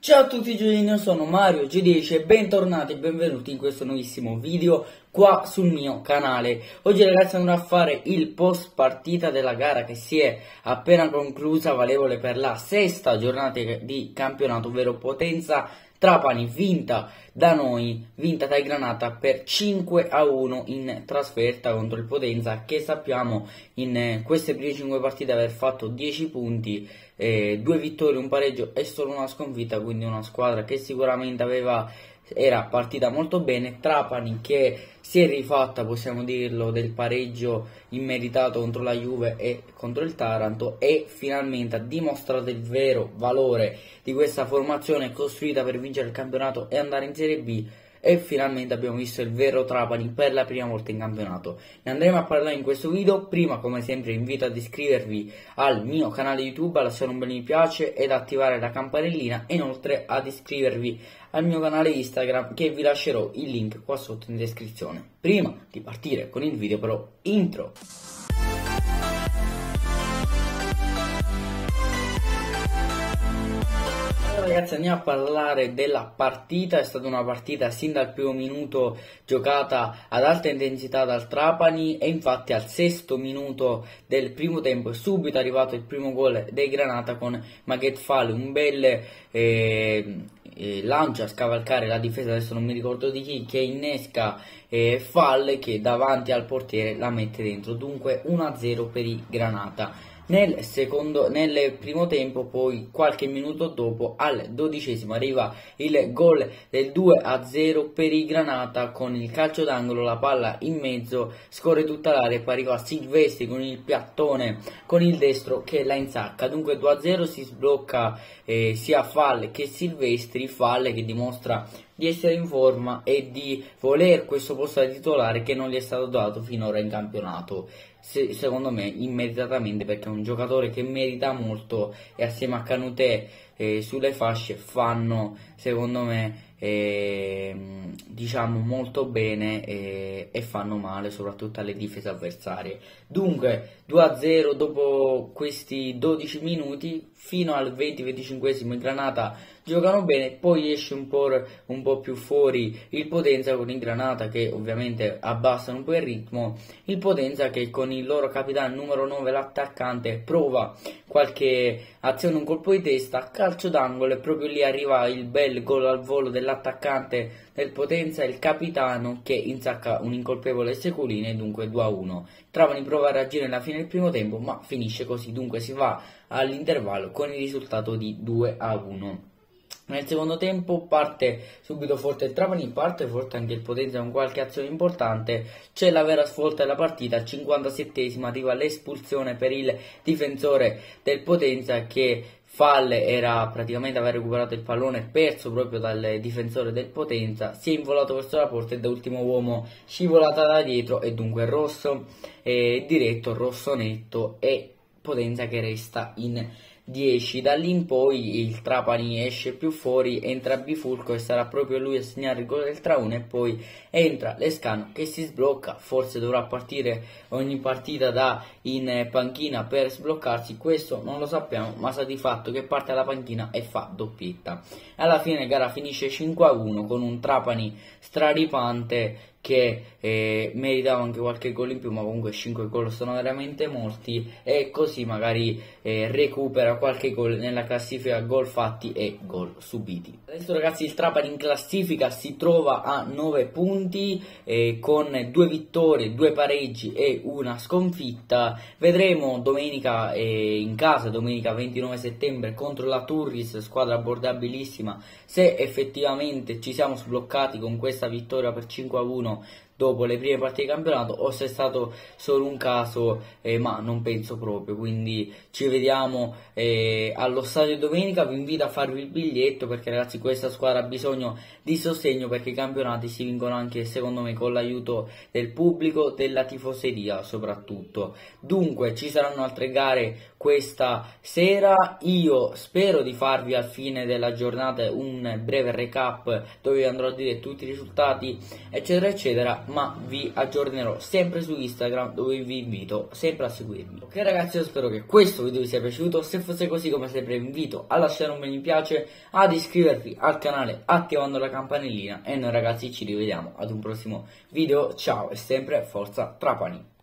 Ciao a tutti Giulino, sono Mario G10 e bentornati e benvenuti in questo nuovissimo video qua sul mio canale. Oggi ragazzi andrò a fare il post partita della gara che si è appena conclusa, valevole per la sesta giornata di campionato, ovvero Potenza Trapani, vinta da noi, vinta dai Granata per 5-1 in trasferta contro il Potenza, che sappiamo in queste prime 5 partite aver fatto 10 punti, 2 vittorie, un pareggio e solo una sconfitta, quindi una squadra che sicuramente era partita molto bene. Trapani che si è rifatta, possiamo dirlo, del pareggio immeritato contro la Juve e contro il Taranto, e finalmente ha dimostrato il vero valore di questa formazione costruita per vincere il campionato e andare in Serie B. E finalmente abbiamo visto il vero Trapani per la prima volta in campionato. Ne andremo a parlare in questo video. Prima, come sempre, invito ad iscrivervi al mio canale YouTube, a lasciare un bel mi piace ed attivare la campanellina, e inoltre ad iscrivervi al mio canale Instagram, che vi lascerò il link qua sotto in descrizione. Prima di partire con il video però, intro. Ragazzi, andiamo a parlare della partita. È stata una partita sin dal primo minuto giocata ad alta intensità dal Trapani, e infatti al sesto minuto del primo tempo è subito arrivato il primo gol dei Granata con Maghet Fall, un bel lancio a scavalcare la difesa, adesso non mi ricordo di chi, che innesca Fall, che davanti al portiere la mette dentro. Dunque 1-0 per i Granata. Nel primo tempo, poi qualche minuto dopo, al 12esimo, arriva il gol del 2-0 per i Granata con il calcio d'angolo, la palla in mezzo, scorre tutta l'area e poi arriva Silvestri con il piattone con il destro che la insacca. Dunque 2-0, si sblocca sia Fall che Silvestri. Fall che dimostra di essere in forma e di voler questo posto da titolare che non gli è stato dato finora in campionato, secondo me immeritatamente, perché è un giocatore che merita molto, e assieme a Canutè sulle fasce fanno, secondo me, diciamo molto bene, e fanno male soprattutto alle difese avversarie. Dunque 2-0 dopo questi 12 minuti, fino al 20-25esimo il Granata giocano bene, poi esce un po' più fuori il Potenza, con il Granata che ovviamente abbassano un po' il ritmo. Il Potenza che con il loro capitano numero 9, l'attaccante, prova qualche azione, un colpo di testa, calcio d'angolo, e proprio lì arriva il bel gol al volo dell'attaccante del Potenza, il capitano, che insacca un incolpevole Seculini, e dunque 2-1. Trapani prova a reagire nella fine del primo tempo, ma finisce così, dunque si va all'intervallo con il risultato di 2-1. Nel secondo tempo parte subito forte il Trapani, parte forte anche il Potenza con qualche azione importante. C'è la vera svolta della partita, al 57esimo arriva l'espulsione per il difensore del Potenza, che Fall era praticamente, aveva recuperato il pallone perso proprio dal difensore del Potenza, si è involato verso la porta e da ultimo uomo scivolata da dietro, e dunque rosso diretto, rosso netto, e Potenza che resta in 10. Da lì in poi il Trapani esce più fuori, entra Bifulco e sarà proprio lui a segnare il gol del 3-1, e poi entra Lescano che si sblocca. Forse dovrà partire ogni partita da in panchina per sbloccarsi, questo non lo sappiamo, ma sa di fatto che parte alla panchina e fa doppietta. Alla fine gara finisce 5-1 con un Trapani straripante che meritava anche qualche gol in più, ma comunque 5 gol sono veramente molti, e così magari recupera qualche gol nella classifica gol fatti e gol subiti. Adesso ragazzi il Trapani in classifica si trova a 9 punti con 2 vittorie, 2 pareggi e una sconfitta. Vedremo domenica in casa, domenica 29 settembre contro la Turris, squadra abbordabilissima, se effettivamente ci siamo sbloccati con questa vittoria per 5-1 dopo le prime partite di campionato, o se è stato solo un caso, ma non penso proprio. Quindi ci vediamo allo stadio domenica. Vi invito a farvi il biglietto, perché ragazzi questa squadra ha bisogno di sostegno, perché i campionati si vincono anche secondo me con l'aiuto del pubblico, della tifoseria soprattutto. Dunque ci saranno altre gare questa sera. Io spero di farvi al fine della giornata un breve recap dove andrò a dire tutti i risultati eccetera eccetera. ma vi aggiornerò sempre su Instagram, dove vi invito sempre a seguirmi. Ok ragazzi, io spero che questo video vi sia piaciuto. Se fosse così, come sempre vi invito a lasciare un mi piace, ad iscrivervi al canale attivando la campanellina, e noi ragazzi ci rivediamo ad un prossimo video. Ciao e sempre forza Trapani.